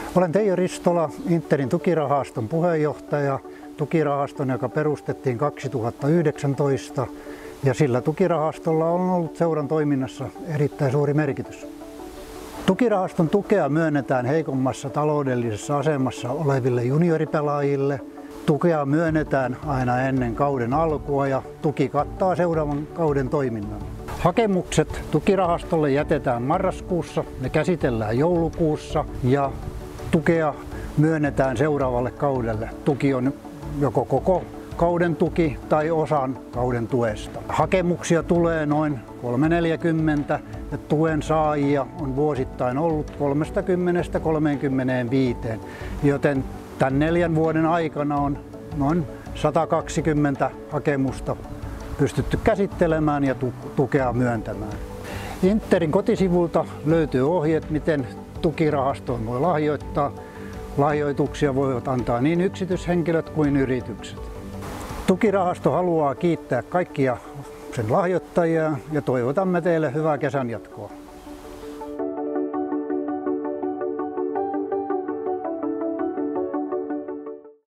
Olen Teijo Ristola, Interin tukirahaston puheenjohtaja. Tukirahaston, joka perustettiin 2019, ja sillä tukirahastolla on ollut seuran toiminnassa erittäin suuri merkitys. Tukirahaston tukea myönnetään heikommassa taloudellisessa asemassa oleville junioripelaajille. Tukea myönnetään aina ennen kauden alkua ja tuki kattaa seuraavan kauden toiminnan. Hakemukset tukirahastolle jätetään marraskuussa, ne käsitellään joulukuussa ja tukea myönnetään seuraavalle kaudelle. Tuki on joko koko kauden tuki tai osan kauden tuesta. Hakemuksia tulee noin 340 ja tuen saajia on vuosittain ollut 30–35, joten tämän 4 vuoden aikana on noin 120 hakemusta pystytty käsittelemään ja tukea myöntämään. Interin kotisivulta löytyy ohjeet, miten tukirahastoon voi lahjoittaa. Lahjoituksia voivat antaa niin yksityishenkilöt kuin yritykset. Tukirahasto haluaa kiittää kaikkia sen lahjoittajia ja toivotamme teille hyvää kesän jatkoa.